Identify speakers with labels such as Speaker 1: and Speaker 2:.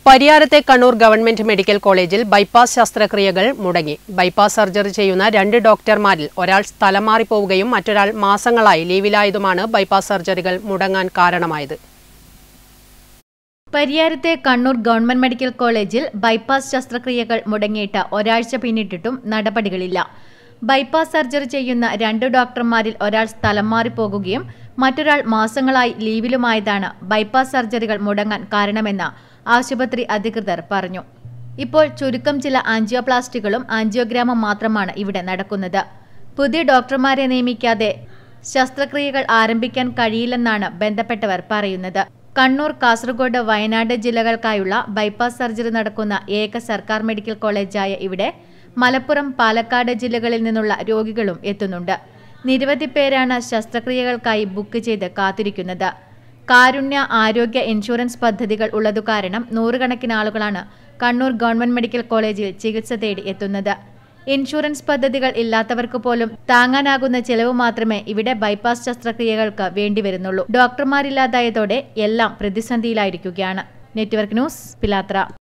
Speaker 1: പരിയാരത്തെ Kannur government medical കോളേജിൽ bypass ശസ്ത്രക്രിയകൾ മുടങ്ങി. ബൈപ്പാസ് സർജറി ചെയ്യുന്ന 2 ഡോക്ടർമാരിൽ ഒരാൾ സ്ഥലം മാറിപ്പോവുകയും മറ്റൊരാൾ മാസങ്ങളായി ലീവിലായതുമാണ് ബൈപ്പാസ് സർജറികൾ മുടങ്ങാൻ കാരണമായത്.
Speaker 2: പരിയാരത്തെ കണ്ണൂർ ഗവൺമെന്റ് മെഡിക്കൽ കോളേജിൽ ബൈപ്പാസ് ശസ്ത്രക്രിയകൾ മുടങ്ങിയിട്ട് ഒരാഴ്ച പിന്നിട്ടിട്ടും നടപടികളില്ല. ബൈപ്പാസ് സർജറി ചെയ്യുന്ന 2 ഡോക്ടർമാരിൽ ഒരാൾ സ്ഥലം മാറിപ്പോകുകയും മറ്റൊരാൾ മാസങ്ങളായി ലീവിലുമായതാണ് ബൈപ്പാസ് സർജറികൾ മുടങ്ങാൻ കാരണമെന്ന് ആശുപത്രി അധികൃതർ പറഞ്ഞു. ഇപ്പോൾ ചുരുക്കം ചില ആൻജിയോപ്ലാസ്റ്റികളും ആൻജിയോഗ്രാമും മാത്രമാണ് ഇവിടെ നടക്കുന്നത്. പുതിയ ഡോക്ടർമാരെ നിയമിക്കാതെ ശസ്ത്രക്രിയകൾ ആരംഭിക്കാൻ കഴിയില്ലെന്നാണ് ബന്ധപ്പെട്ടവർ പറയുന്നത്. കണ്ണൂർ, കാസർഗോഡ്, വയനാട് ജില്ലകൾക്കായുള്ള ബൈപ്പാസ് സർജറി നടക്കുന്ന ഏക സർക്കാർ മെഡിക്കൽ കോളേജായ ഇവിടെ മലപ്പുറം, പാലക്കാട് ജില്ലകളിൽ നിന്നുള്ള രോഗികളും എത്തുന്നുണ്ട്. നിരവധി പേരാണ് ശസ്ത്രക്രിയകൾക്കായി ബുക്ക് ചെയ്ത് കാത്തിരിക്കുന്നത്. കാരുണ്യ ആരോഗ്യ ഇൻഷുറൻസ് പദ്ധതികൾ ഉള്ളതു കാരണം നൂറുകണക്കിന് ആളുകളാണ് കണ്ണൂർ ഗവൺമെന്റ് മെഡിക്കൽ കോളേജിൽ ചികിത്സ തേടി എത്തുന്നത്. ഇൻഷുറൻസ് പദ്ധതികൾ ഇല്ലാത്തവർക്ക് പോലും താങ്ങാനാകുന്ന ചെലവ് മാത്രമേ ഇവിടെ ബൈപ്പാസ് ശസ്ത്രക്രിയകൾക്ക് വേണ്ടിവരുന്നുള്ളൂ. ഡോക്ടർമാരില്ലാതായതോടെ എല്ലാം പ്രതിസന്ധിയിലായിരിക്കുകയാണ്. നെറ്റ്വർക്ക് ന്യൂസ്, പിലാത്ര.